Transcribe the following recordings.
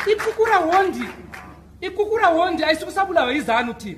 Gukurahundi ayisikusabulawa izanu thina.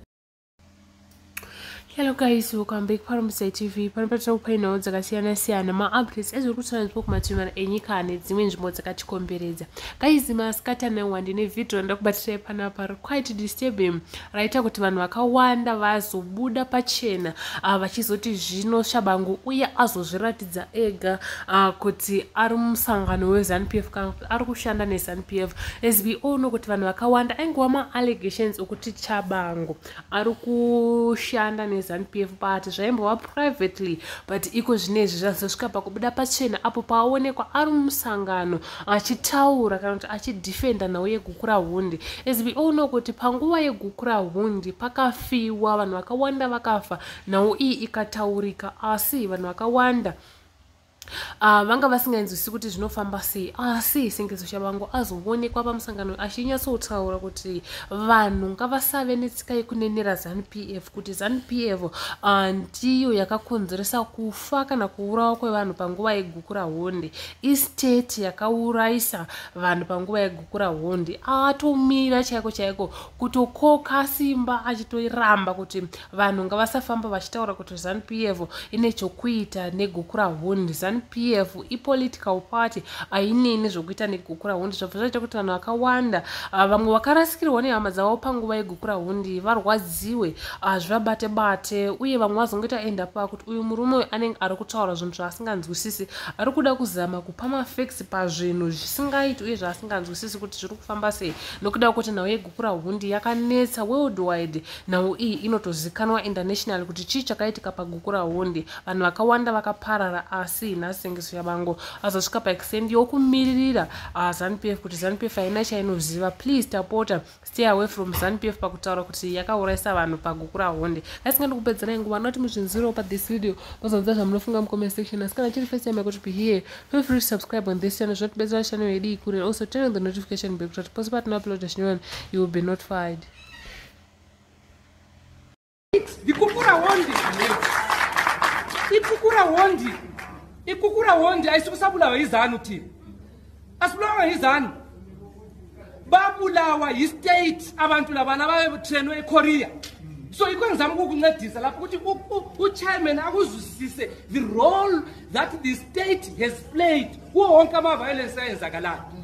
Hello guys, welcome back paRimumusangano TV. Panopata kupainawo dzakasiyana-siyana ma-updates ezvirikutsvaga kumatumana enyika nedzimwe nzvimbo dzakatikomberedza. Guys, masikatana wandi nevhidhiyo ndakubatirai panapa quite disturbing raita kuti vanhu vakawanda vazobuda pachena vachizoti zvino Tshabangu uye azozviratidza ega kuti ari mumusangano weZanupf kana kuti ari kushanda neZanupf. As we all know kuti vanhu vakawanda aingova ma-allegations okuti Tshabangu ari kushanda neZanupf but zvaimbova privately, but iko zvinezvi zvazosvika pakubuda pachena apo paaonekwa ari mumusangano achitaura kana kuti achidefenda nhau yeGukurahundi. As we all know kuti panguva yeGukurahundi pakafiwa vanhu vakawanda vakafa, nhau iyi ikataurika, asi vanhu vakawanda vanga vasinganzwisisi kuti zvinofamba sei, asi sengezo Tshabangu azoonekwa pamusangano achinyatsotaura kuti vanhu ngavasave netsika yekunenera ZanuPF, kuti ZanuPF ndiyo yakakonzeresa kufa kana kuurawa kwevanhu panguva yeGukurahundi, istate yakauraisa vanhu panguva yeGukurahundi. Atomira chaiko kutokoka simba achitoramba kuti vanhu ngavasafamba vachitaura kuti ZanuPF ine chokuita neGukurahundi. ZanuPF ipolitical party ainini zvokuita neGukurahundi, zvabva zvaita kuti vanhu vakawanda vamwe vakarasikirwa nehama dzavo panguva yeGukurahundi varwadziwe, zvivabate-bate, uye vamwe vazongoita enda pakuti uyu murume anenge ari kutaura zvinhu zvaasinganzwisisi, ari kuda kuzama kupa mafacts pazvinhu zvisingaiti uye zvaasinganzwisisi kuti zviri kufamba sei, nokuda kuti nhau yeGukurahundi yakanetsa worldwide. Nhau iyi inotozikanwa international kuti chii chakaitika paGukurahundi, vanhu vakawanda vakaparara, asi nasengezo Tshabangu azosvika paextendi yokumiririra ZanuPF kuti ZanuPF haina chainoziva. Please tapota stay away from ZanuPF pakutaura kuti yakauraisa vanhu paGukurahundi. Asingadi kupedzera nguva noti muzvinziro pa this video mazonza zvamunofunga mukoma section. Asi kana chiri first time yako to be here, feel free to subscribe on this channel zvotibetsera channel yedu ikure, also turn on the notification bell kuti post button upload channel you will be notified. Gukurahundi ayisikusabulawa izanu thina. Asibulawa izanu. Babulawa yistate abantu labana ababetrainwe eKorea. So ikwenzama ukukuncedisa lapho ukuthi uchairman akuzwisise the role that the state has played kuwo wonke ama violence ayenzakalayo.